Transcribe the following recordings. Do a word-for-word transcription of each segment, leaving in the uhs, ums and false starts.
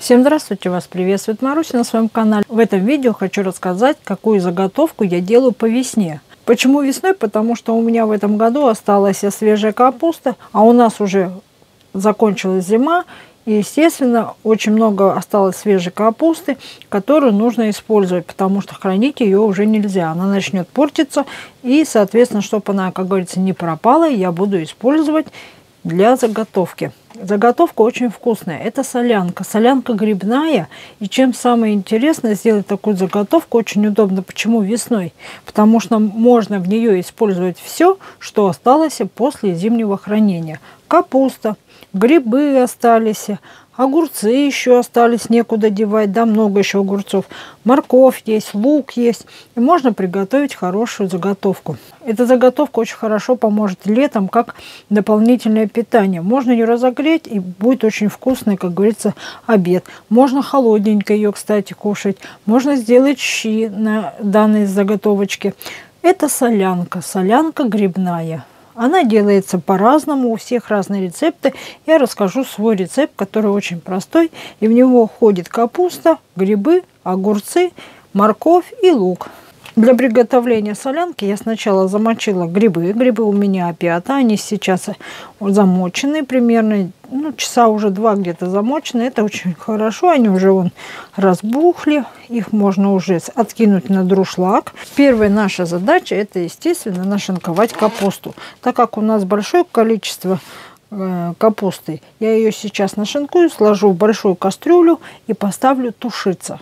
Всем здравствуйте! Вас приветствует Маруся на своем канале. В этом видео хочу рассказать, какую заготовку я делаю по весне. Почему весной? Потому что у меня в этом году осталась свежая капуста, а у нас уже закончилась зима. И, естественно, очень много осталось свежей капусты, которую нужно использовать, потому что хранить ее уже нельзя. Она начнет портиться. И, соответственно, чтобы она, как говорится, не пропала, я буду использовать для заготовки. Заготовка очень вкусная. Это солянка. Солянка грибная. И чем самое интересное, сделать такую заготовку очень удобно. Почему весной? Потому что можно в нее использовать все, что осталось после зимнего хранения. Капуста, грибы остались, огурцы еще остались, некуда девать, да, много еще огурцов. Морковь есть, лук есть. И можно приготовить хорошую заготовку. Эта заготовка очень хорошо поможет летом как дополнительное питание. Можно ее разогреть, и будет очень вкусный, как говорится, обед. Можно холодненько ее, кстати, кушать. Можно сделать щи на данной заготовочке. Это солянка, солянка грибная. Она делается по-разному, у всех разные рецепты. Я расскажу свой рецепт, который очень простой. И в него входит капуста, грибы, огурцы, морковь и лук. Для приготовления солянки я сначала замочила грибы. Грибы у меня опята, они сейчас замочены примерно, ну, часа уже два где-то замочены. Это очень хорошо, они уже вон разбухли, их можно уже откинуть на друшлаг. Первая наша задача — это, естественно, нашинковать капусту. Так как у нас большое количество э, капусты, я ее сейчас нашинкую, сложу в большую кастрюлю и поставлю тушиться.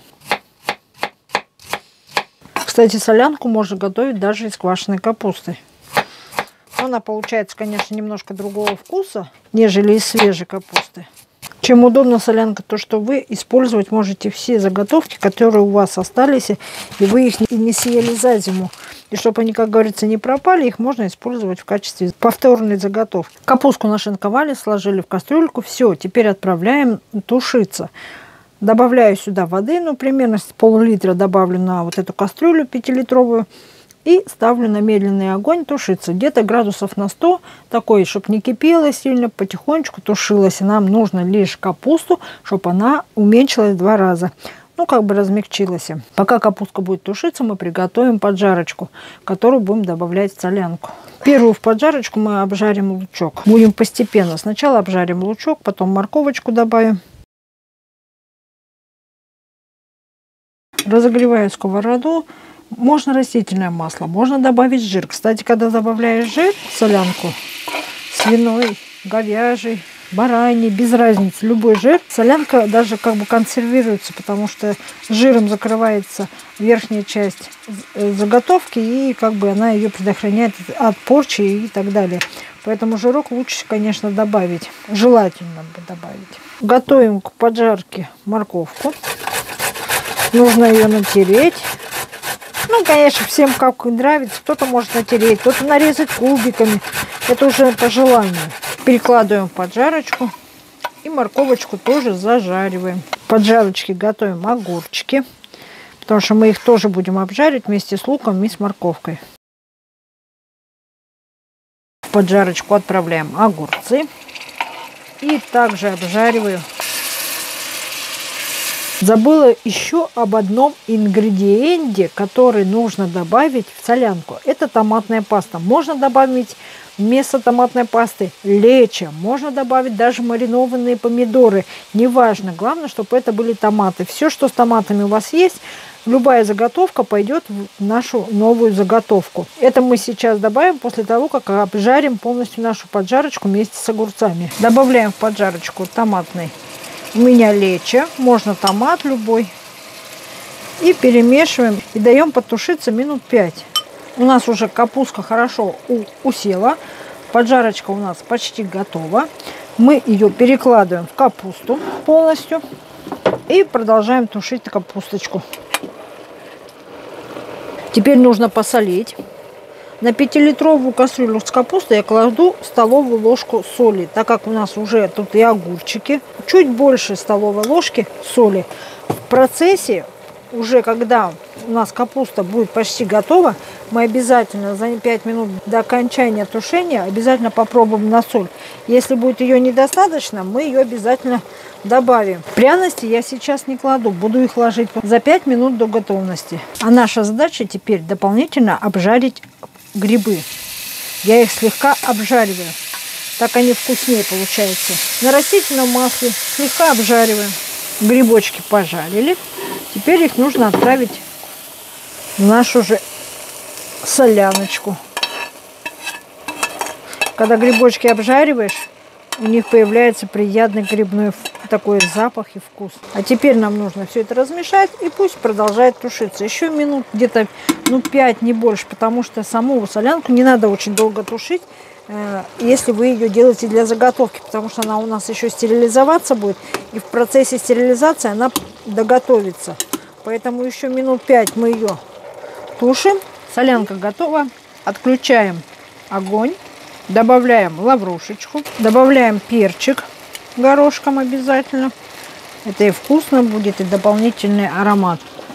Кстати, солянку можно готовить даже из квашеной капусты. Она получается, конечно, немножко другого вкуса, нежели из свежей капусты. Чем удобна солянка, то что вы использовать можете все заготовки, которые у вас остались, и вы их не съели за зиму. И чтобы они, как говорится, не пропали, их можно использовать в качестве повторной заготовки. Капустку нашинковали, сложили в кастрюльку. Все, теперь отправляем тушиться. Добавляю сюда воды, ну, примерно пол-литра добавлю на вот эту кастрюлю пятилитровую. И ставлю на медленный огонь тушиться. Где-то градусов на сто, такой, чтобы не кипело сильно, потихонечку тушилась. И нам нужно лишь капусту, чтобы она уменьшилась в два раза. Ну, как бы размягчилась. Пока капустка будет тушиться, мы приготовим поджарочку, которую будем добавлять в солянку. Первую в поджарочку мы обжарим лучок. Будем постепенно. Сначала обжарим лучок, потом морковочку добавим. Разогреваю сковороду. Можно растительное масло, можно добавить жир. Кстати, когда добавляешь жир в солянку, свиной, говяжий, бараний, без разницы, любой жир, солянка даже как бы консервируется, потому что жиром закрывается верхняя часть заготовки, и как бы она ее предохраняет от порчи и так далее. Поэтому жирок лучше, конечно, добавить, желательно бы добавить. Готовим к поджарке морковку. Нужно ее натереть. Ну, конечно, всем как нравится. Кто-то может натереть, кто-то нарезать кубиками. Это уже по желанию. Перекладываем в поджарочку. И морковочку тоже зажариваем. В поджарочке готовим огурчики. Потому что мы их тоже будем обжаривать вместе с луком и с морковкой. В поджарочку отправляем огурцы. И также обжариваю. Забыла еще об одном ингредиенте, который нужно добавить в солянку. Это томатная паста. Можно добавить вместо томатной пасты лечо. Можно добавить даже маринованные помидоры. Неважно. Главное, чтобы это были томаты. Все, что с томатами у вас есть, любая заготовка пойдет в нашу новую заготовку. Это мы сейчас добавим после того, как обжарим полностью нашу поджарочку вместе с огурцами. Добавляем в поджарочку томатный. У меня лечо, можно томат любой. И перемешиваем. И даем потушиться минут пять. У нас уже капустка хорошо усела. Поджарочка у нас почти готова. Мы ее перекладываем в капусту полностью. И продолжаем тушить капусточку. Теперь нужно посолить. На пятилитровую кастрюлю с капустой я кладу столовую ложку соли, так как у нас уже тут и огурчики. Чуть больше столовой ложки соли. В процессе, уже когда у нас капуста будет почти готова, мы обязательно за пять минут до окончания тушения обязательно попробуем на соль. Если будет ее недостаточно, мы ее обязательно добавим. Пряности я сейчас не кладу, буду их ложить за пять минут до готовности. А наша задача теперь дополнительно обжарить грибы. Я их слегка обжариваю, так они вкуснее получаются. На растительном масле слегка обжариваем. Грибочки пожарили. Теперь их нужно отправить в нашу же соляночку. Когда грибочки обжариваешь, у них появляется приятный грибной такой запах и вкус. А теперь нам нужно все это размешать, и пусть продолжает тушиться. Еще минут где-то ну, пять, не больше, потому что саму солянку не надо очень долго тушить, если вы ее делаете для заготовки, потому что она у нас еще стерилизоваться будет, и в процессе стерилизации она доготовится. Поэтому еще минут пять мы ее тушим. Солянка готова. Отключаем огонь. Добавляем лаврушечку. Добавляем перчик горошком обязательно. Это и вкусно будет, и дополнительный аромат.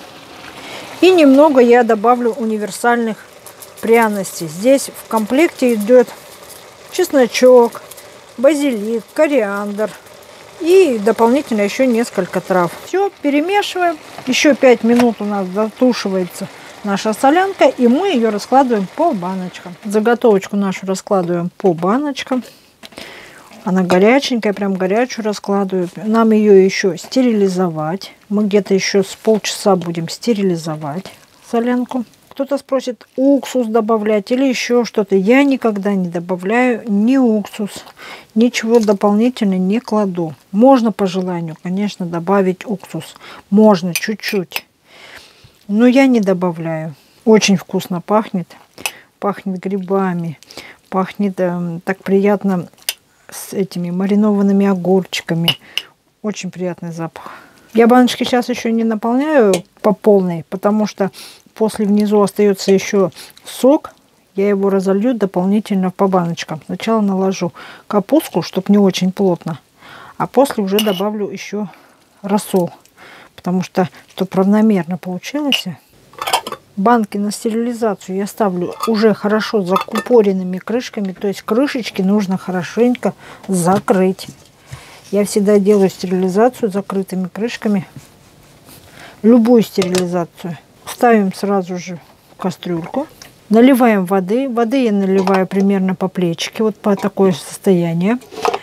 И немного я добавлю универсальных пряностей. Здесь в комплекте идет чесночок, базилик, кориандр и дополнительно еще несколько трав. Все, перемешиваем. Еще пять минут у нас дотушивается наша солянка, и мы ее раскладываем по баночкам. Заготовочку нашу раскладываем по баночкам. Она горяченькая, прям горячую раскладываю. Нам ее еще стерилизовать. Мы где-то еще с полчаса будем стерилизовать солянку. Кто-то спросит, уксус добавлять или еще что-то. Я никогда не добавляю ни уксус, ничего дополнительно не кладу. Можно по желанию, конечно, добавить уксус. Можно чуть-чуть. Но я не добавляю. Очень вкусно пахнет. Пахнет грибами. Пахнет э, так приятно с этими маринованными огурчиками. Очень приятный запах. Я баночки сейчас еще не наполняю по полной, потому что после внизу остается еще сок. Я его разолью дополнительно по баночкам. Сначала наложу капустку, чтобы не очень плотно. А после уже добавлю еще рассол. Потому что, чтобы равномерно получилось. Банки на стерилизацию я ставлю уже хорошо закупоренными крышками. То есть крышечки нужно хорошенько закрыть. Я всегда делаю стерилизацию закрытыми крышками. Любую стерилизацию. Ставим сразу же в кастрюльку. Наливаем воды. Воды я наливаю примерно по плечике. Вот по такое состояние.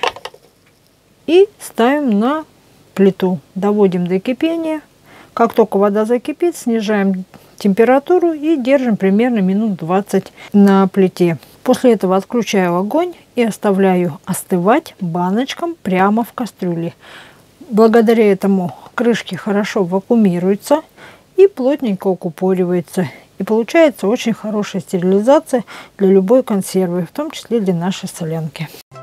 И ставим на плиту. Доводим до кипения. Как только вода закипит, снижаем температуру и держим примерно минут двадцать на плите. После этого отключаю огонь и оставляю остывать баночкам прямо в кастрюле. Благодаря этому крышки хорошо вакуумируются и плотненько укупориваются. И получается очень хорошая стерилизация для любой консервы, в том числе для нашей солянки.